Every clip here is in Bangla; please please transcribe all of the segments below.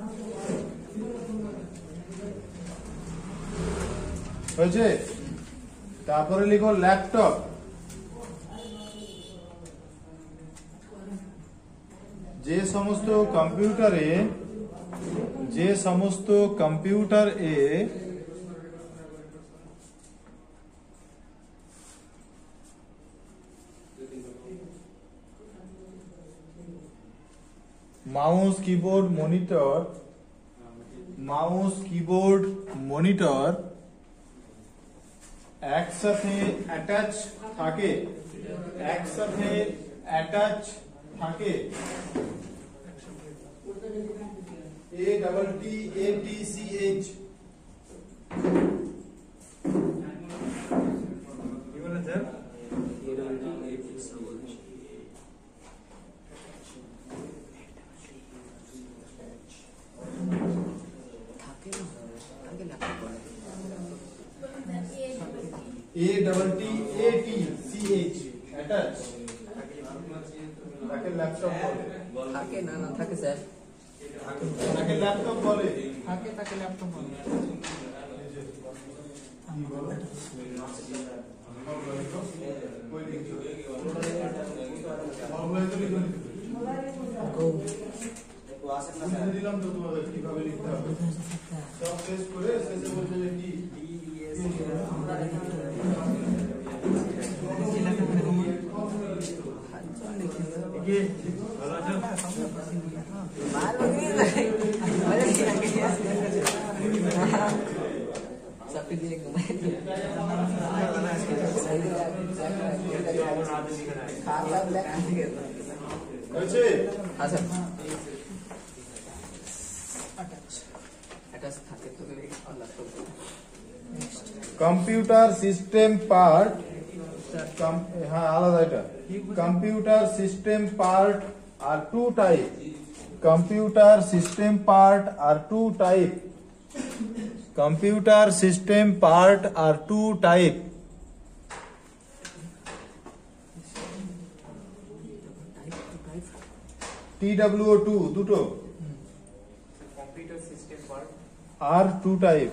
হয়েছে? তারপরে লিখো ল্যাপটপ। যে সমস্ত কম্পিউটারে মাউস কিবোর্ড মনিটর একসাথে অ্যাটাচ থাকে ATTATCH কি বলেন স্যার? ATTATCH অ্যাটাচ তাকে ল্যাপটপ বলে। থাকে না থাকে স্যার, তাকে ল্যাপটপ বলে। তাকে ল্যাপটপ বলে। দিলাম তো তোমাদের কিভাবে লিখতে হবে, সব শেষ করে শেষে বলছে যে কি कंप्यूटर सिस्टम पार्ट, हाँ आलादा এটা computer system part are two type, computer system part are two type, computer system part are two type. TWO2 দুটো, computer system part are two type.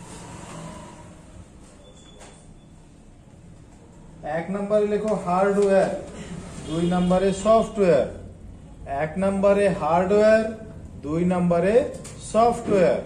এক নম্বরে লেখো হার্ডওয়্যার, 2 নম্বরে সফটওয়্যার। 1 নম্বরে হার্ডওয়্যার, 2 নম্বরে সফটওয়্যার।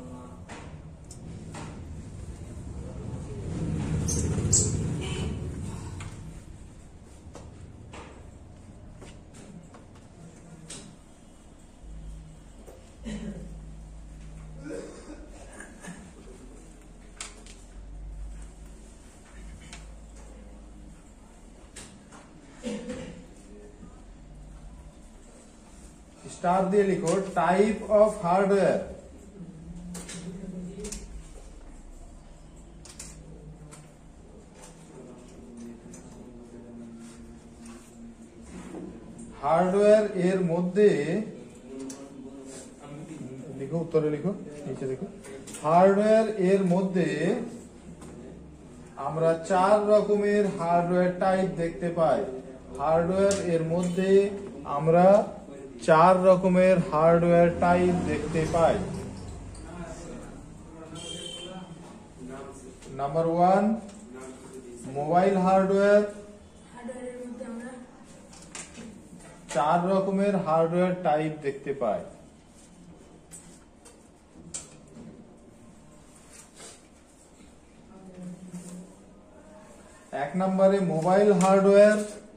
स्टार दिए लिखो टाइप ऑफ हार्डवेयर। हार्डवेयर एर मध्य लिखो, उत्तरे लिखो, नीचे देखो। हार्डवेयर एर मध्य আমরা 4 রকমের হার্ডওয়্যার টাইপ দেখতে পাই। হার্ডওয়্যার এর মধ্যে আমরা 4 রকমের হার্ডওয়্যার টাইপ দেখতে পাই। Number 1 mobile hardware. 4 রকমের হার্ডওয়্যার টাইপ দেখতে পাই। এক নম্বরে মোবাইল হার্ডওয়্যার,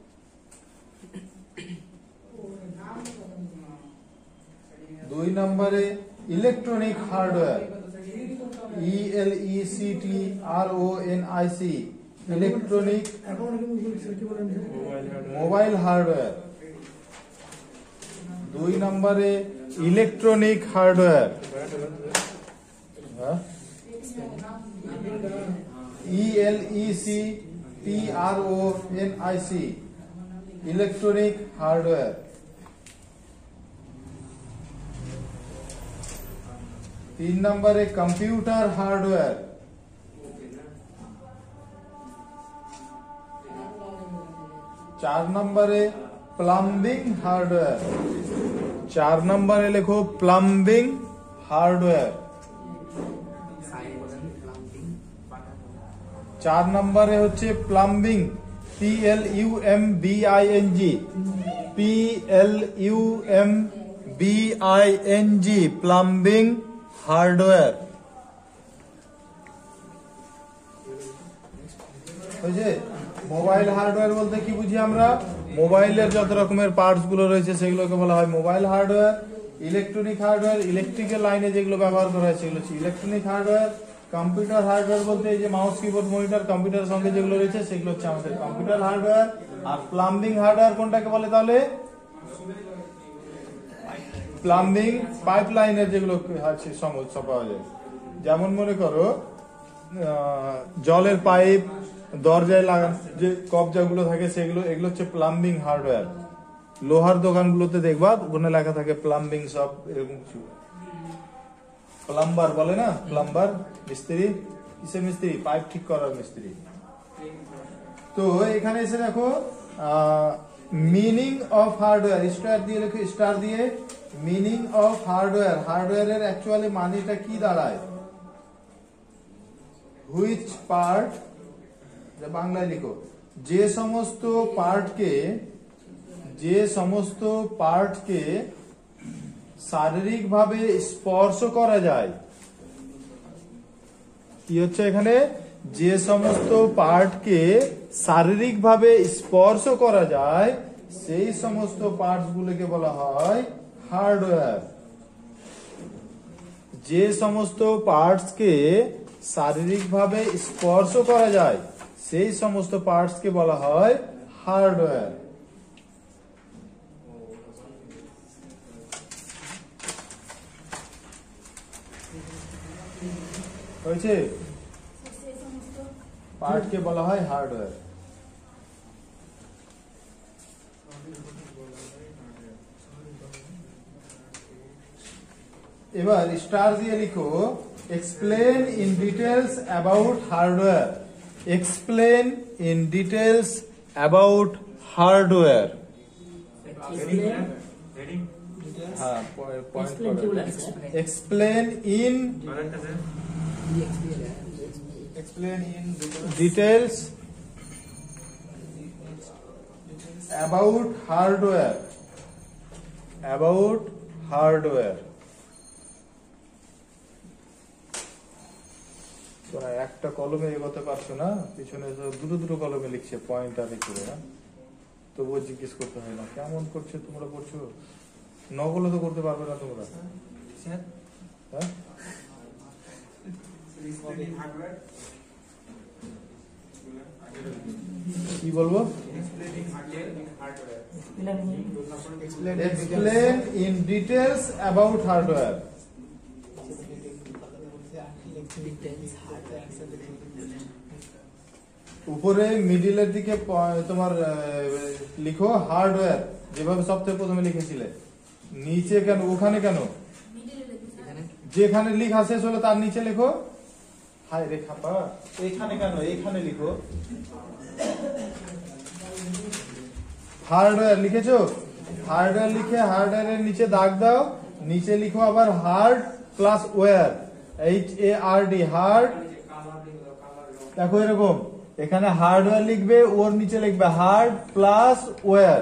2 নম্বরে electronic hardware, ELECTRONIC electronic mobile hardware. 2 নম্বরে electronic hardware, ELECTRONIC electronic hardware. 3 নম্বরে কম্পিউটার হার্ডওয়্যার। 4 নম্বরে প্লাম্বিং হার্ডওয়্যার। 4 নম্বরে লেখো প্লাম্বিং হার্ডওয়্যার। 4 নম্বরে হচ্ছে plumbing, PLUMBING, PLUMBING, plumbing hardware. বুঝছে? মোবাইল হার্ডওয়্যার বলতে কি বুঝি আমরা? মোবাইলের যত রকমের পার্টস গুলো রয়েছে সেগুলোকে বলা হয় mobile hardware. Electronic hardware, electrical লাইনে যেগুলো ব্যবহার করা হয় সেগুলো হচ্ছে ইলেকট্রনিক হার্ডওয়্যার। কম্পিউটার হার্ডওয়্যার বলতে এই যে মাউস, কিবোর্ড, মনিটর, কম্পিউটারের সঙ্গে যেগুলো রয়েছে সেগুলো হচ্ছে আমাদের কম্পিউটার হার্ডওয়্যার। আর প্লাম্বিং হার্ডওয়্যার কোনটাকে বলে তাহলে? প্লাম্বিং পাইপলাইনের যেগুলো আছে সমস্যা পাওয়া যায়, যেমন মনে করো জলের পাইপ, দরজায় লাগানো যে কবজাগুলো থাকে সেগুলো, এগুলো হচ্ছে প্লাম্বিং হার্ডওয়্যার। লোহার দোকানগুলোতে দেখবা ওখানে লেখা থাকে প্লাম্বিং সব, এরকম কিছু। প্লাম্বার বলে না, প্লাম্বার মিস্ত্রি। কিসের মিস্ত্রি? পাইপ ঠিক করার মিস্ত্রি। তো এখানে এসে দেখো মিনিং অফ হার্ডওয়্যার, স্টার দিয়ে লেখো, স্টার দিয়ে মিনিং অফ হার্ডওয়্যার। হার্ডওয়্যারের অ্যাকচুয়ালি মানেটা কি দাঁড়ায়? হুইচ পার্ট, বাংলায় লিখো, যে সমস্ত পার্টকে শারীরিকভাবে স্পর্শ করা যায়। কি হচ্ছে এখানে? যে সমস্ত পার্টকে শারীরিকভাবে স্পর্শ করা যায় সেই সমস্ত পার্টস গুলোকে বলা হয় হার্ডওয়্যার। যে সমস্ত পার্টসকে শারীরিকভাবে স্পর্শ করা যায় সেই সমস্ত পার্টসকে বলা হয় হার্ডওয়্যার। হয়েছে? পার্টকে বলা হয় হার্ডওয়্যার। এবার স্টার দিয়ে লিখো, explain in details about hardware. Explain in details about hardware. হ্যাঁ, explain in details about hardware. About hardware. তোরা একটা কলমে এগোতে পারছো না, পিছনে দুটো দুটো কলমে লিখছে পয়েন্টার করে, না তবুও জিজ্ঞেস করতে হয় না কেমন করছো তোমরা, পড়ছো? নকলও তো করতে পারবে না তোমরা। হ্যাঁ, কি বলবো? Explain in details about hardware. উপরে মিডিলের দিকে তোমার লিখো হার্ডওয়্যার, যেভাবে সবচেয়ে প্রথমে লিখেছিলে। নিচে কেন, ওখানে কেন? যেখানে লিখা শেষ হলো তার নিচে লেখো। হায় রে খাপা, এখানে কেন? এইখানে লিখো হার্ডওয়্যার। লিখেছো? হার্ডওয়্যার লিখে হার্ডওয়্যারের নিচে দাগ দাও, নিচে লিখো আবার hard plus ware, HARD, hard. দেখো এরকম, এখানে হার্ডওয়্যার লিখবে, ওর নিচে লিখবে হার্ড প্লাস ওয়্যার।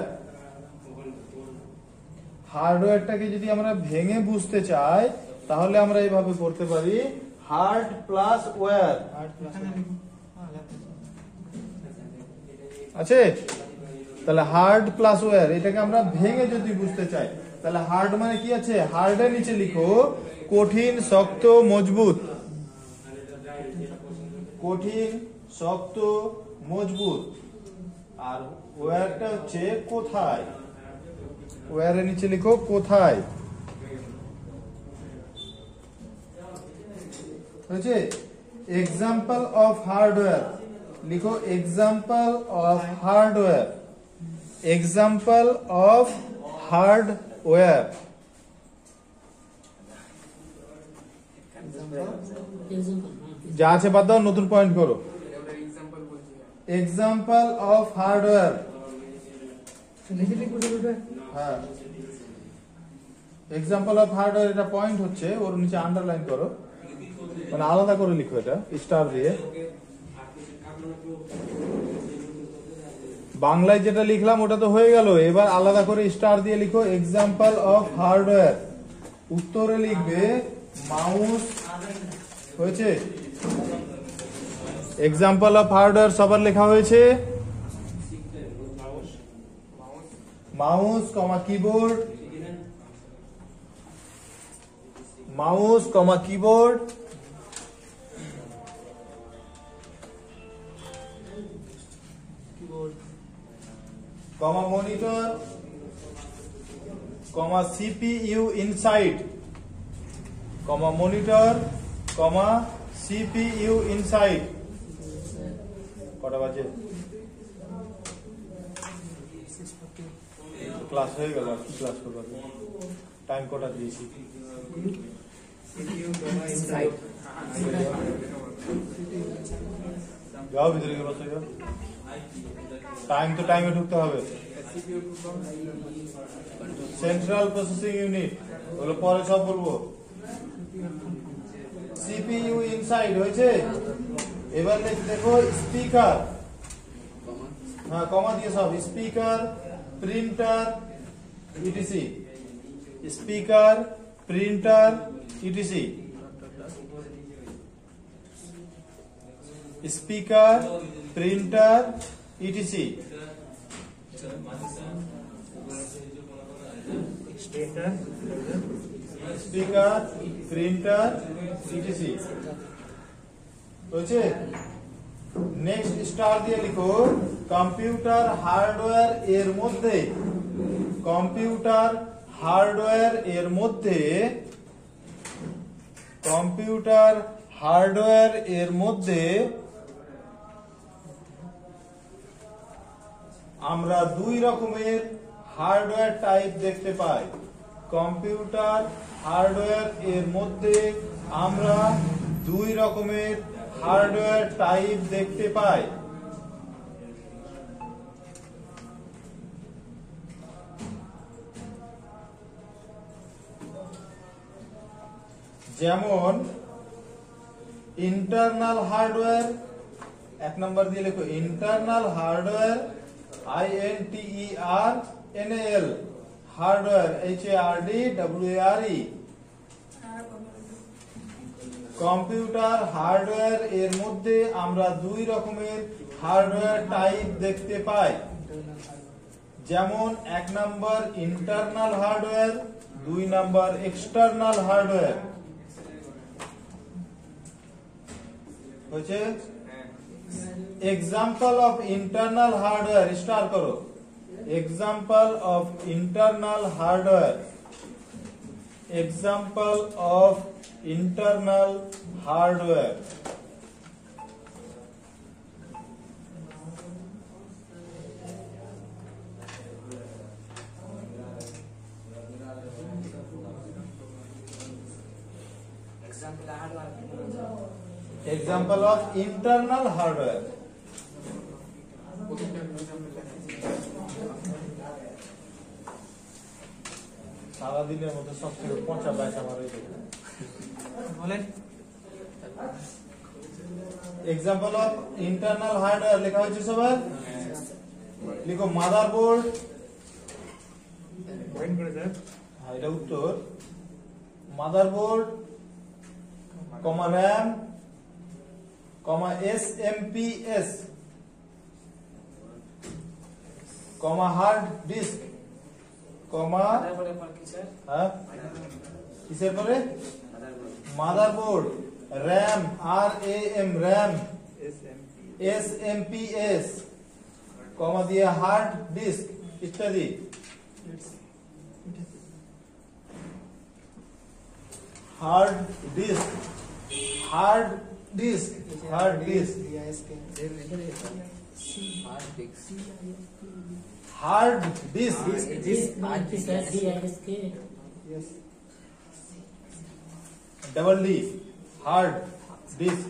হার্ডওয়্যারটাকে যদি আমরা ভেঙে বুঝতে চাই তাহলে আমরা এইভাবে করতে পারি, হার্ড প্লাস ওয়্যার আছে। তাহলে হার্ড প্লাস ওয়্যার, এটাকে আমরা ভেঙে যদি বুঝতে চাই তাহলে হার্ড মানে কি আছে? হার্ডের নিচে লিখো কঠিন, শক্ত, মজবুত। কঠিন, শক্ত, মজবুত। আর ওয়্যারটা হচ্ছে কোথায়? ওয়্যারের নিচে লিখো কোথায়। হয়েছে? এক্সাম্পল অফ হার্ডওয়্যার লিখো, example of hardware. Example of hardware. যা আছে বাদ দাও, নতুন পয়েন্ট করো। Example of hardware. হ্যাঁ, এক্সাম্পল অফ হার্ডওয়্যার, এটা পয়েন্ট হচ্ছে, ওর নিচে আন্ডারলাইন করো, মানে আলাদা করে লিখো, এটা স্টার দিয়ে। বাংলায় যেটা লিখলাম ওটা তো হয়ে গেল, এবার আলাদা করে স্টার দিয়ে লিখো এক্সাম্পল অফ হার্ডওয়্যার। উত্তরে লিখবে মাউস। হয়েছে? এক্সাম্পল অফ হার্ডওয়্যার সবার লেখা হয়েছে। Mouse comma keyboard, mouse comma keyboard, comma monitor, comma CPU inside, comma monitor, comma CPU inside. কটা বাজে? ক্লাস হয়ে গেল, আর কি ক্লাস করবো? টাইম কটা দিয়েছি? যাও ভিতরে গিয়ে বসে যাও। টাইম তো টাইমে ঢুকতে হবে। সেন্ট্রাল প্রসেসিং ইউনিট, ওগুলো পরে সব বলবো। সিপিইউ ইনসাইড হয়েছে। এবার দেখো স্পিকার, হ্যাঁ কমা দিয়ে সব, speaker, printer, ETC, speaker, printer, ETC, speaker, printer, ETC, speaker, printer, ETC. হয়েছে? নেক্সট স্টার দিয়ে লিখো কম্পিউটার হার্ডওয়্যার এর মধ্যে, কম্পিউটার হার্ডওয়্যার এর মধ্যে, কম্পিউটার হার্ডওয়্যার এর মধ্যে আমরা দুই রকমের হার্ডওয়্যার টাইপ দেখতে পাই। কম্পিউটার হার্ডওয়্যার এর মধ্যে আমরা দুই রকমের হার্ডওয়্যার টাইপ দেখতে পাই। যেমন ইন্টারনাল হার্ডওয়্যার, এক নম্বর দিয়ে লেখো internal hardware, INTERNAL, hardware HARDWARE। Computer hardware এর মধ্যে আমরা দুই রকমের হার্ডওয়্যার টাইপ দেখতে পাই। যেমন এক নম্বর ইন্টারনাল হার্ডওয়্যার, দুই নম্বর এক্সটার্নাল হার্ডওয়্যার। হয়েছে? Example of internal hardware, star করো। Example of internal hardware, example of internal hardware. Example of internal hardware. সারাদিনের মধ্যে সব থেকে পচা ব্যাচ আমার বলেন। এক্সাম্পল অফ ইন্টারনাল হার্ডওয়্যার লেখা হয়েছে সবার, লিখো মাদারবোর্ড, এটা উত্তর। Motherboard, comma RAM, comma SMPS, comma hard disk, comma হ্যাঁ কিসের পরে? Motherboard, RAM RAM, RAM SMPS, comma দিয়ে হার্ড ডিস্ক ইত্যাদি। Hard disk, hard disk, hard disk, hard disk, double D, hard disk.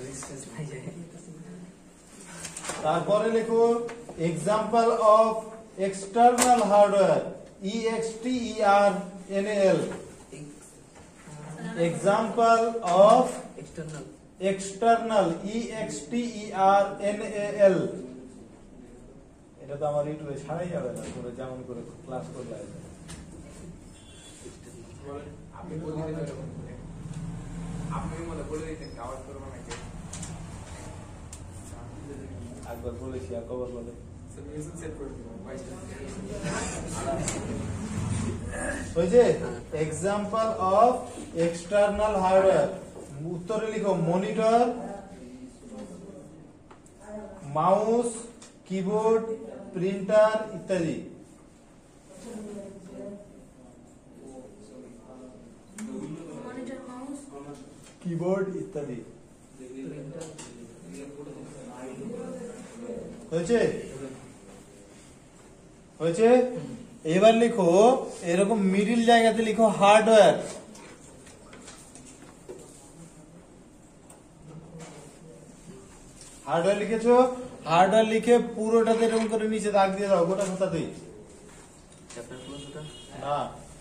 তারপরে লেখো example of external hardware, external, example of external external, external, এটা তো আমার ইউটিউবে ছাড়াই যাবে না, তোরা যেমন করে ক্লাস করলে আপনি বলে দিতে এরকম করে আপনি মনে বলে দিতেন আওয়াজ করবো নাকি একবার বলেছি আর কবার বলে মিউজিক সেট করে দিবেন হয়েছে। এক্সাম্পল অফ এক্সটার্নাল হার্ডওয়্যার, উত্তরে লিখো মনিটর, মাউস, কিবোর্ড, প্রিন্টার ইত্যাদি। কিবোর্ড ইত্যাদি হয়েছে হয়েছে। এবার লিখো এরকম মিডিল জায়গাতে লিখো হার্ডওয়্যার। হার্ডওয়্যার লিখেছো, হার্ডওয়্যার লিখে পুরোটাতে এরকম করে নিচে দাগ দিয়ে দাও গোটা খাতাতেই। না,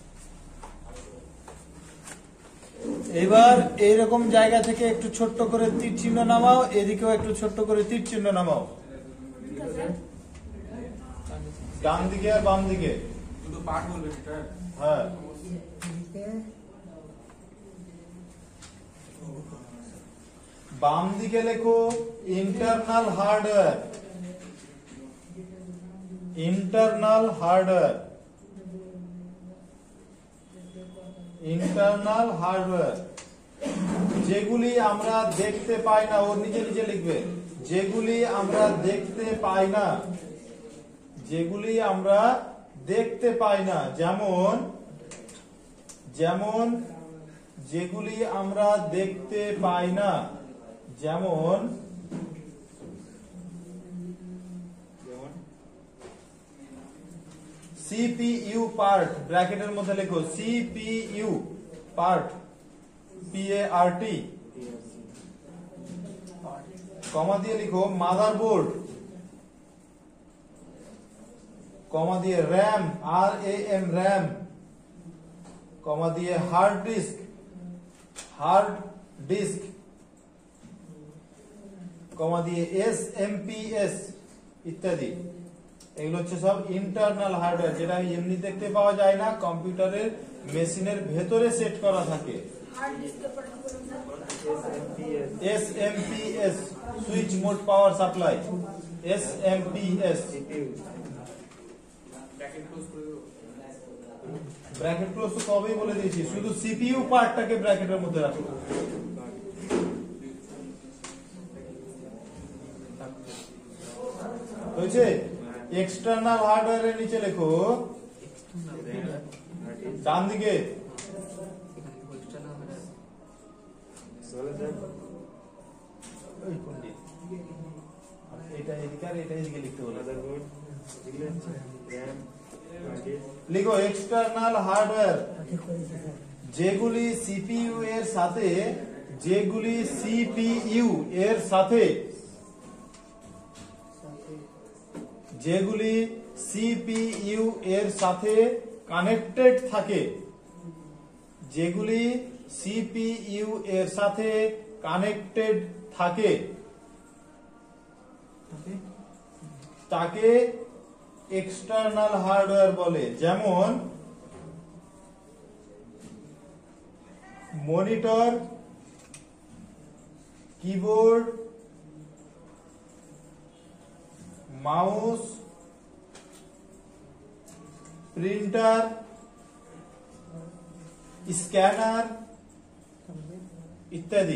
এবার এইরকম জায়গা থেকে একটু ছোট্ট করে তীর চিহ্ন নামাও, এদিকেও একটু ছোট্ট করে তীর চিহ্ন নামাও, ডান দিকে আর বাম দিকে। শুধু পার্ট বলবেন এটা হ্যাঁ, বাম দিকে লেখো internal hardware, internal hardware, internal hardware, যেগুলি আমরা দেখতে পাই না, ওর নিচে নিচে লিখবে যেগুলি আমরা দেখতে পাই না, যেগুলি আমরা দেখতে পাই না, যেমন যেমন যেগুলি আমরা দেখতে পাই না, যেমন সিপিইউ পার্ট, ব্র্যাকেটের মধ্যে লেখো সিপিইউ পার্ট, PART, কমা দিয়ে লিখো মাদারবোর্ড, কমা দিয়ে RAM, RAM, RAM, কমা দিয়ে hard disk, hard disk, comma দিয়ে SMPS ইত্যাদি। এগুলো হচ্ছে সব ইন্টারনাল হার্ডওয়্যার, যেটা এমনি দেখতে পাওয়া যায় না, কম্পিউটারের মেশিনের ভেতরে সেট করা থাকে। SMPS switch mode power supply, SMPS। Bracket close করে দেব ব্র্যাকেট ক্লোজ তো কবেই বলে দিয়েছি, শুধু সিপিইউ পার্টটাকে ব্র্যাকেটের মধ্যে রাখো। হয়েছে। এক্সটার্নাল হার্ডওয়্যারের নিচে লেখো ডান দিকে এটা এদিকে আর এটা এদিকে লিখতে বলে লিখো এক্সটার্নাল হার্ডওয়্যার, যেগুলি সিপিইউ এর সাথে, যেগুলি সিপিইউ এর সাথে, যেগুলি সিপিইউ এর সাথে কানেক্টেড থাকে, যেগুলি সিপিইউ এর সাথে কানেক্টেড থাকে তাকে এক্সটার্নাল হার্ডওয়্যার বলে। যেমন monitor, keyboard, mouse, printer, scanner ইত্যাদি।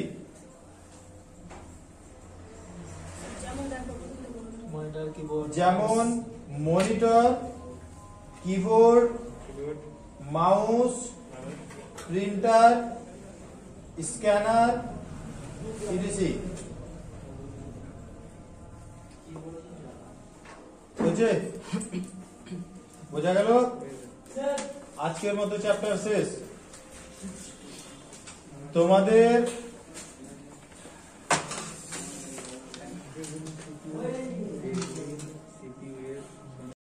যেমন monitor, keyboard, mouse, printer, scanner ইত্যাদি। বুঝছে? বোঝা গেল? আজকের মতো চ্যাপ্টার শেষ। তোমাদের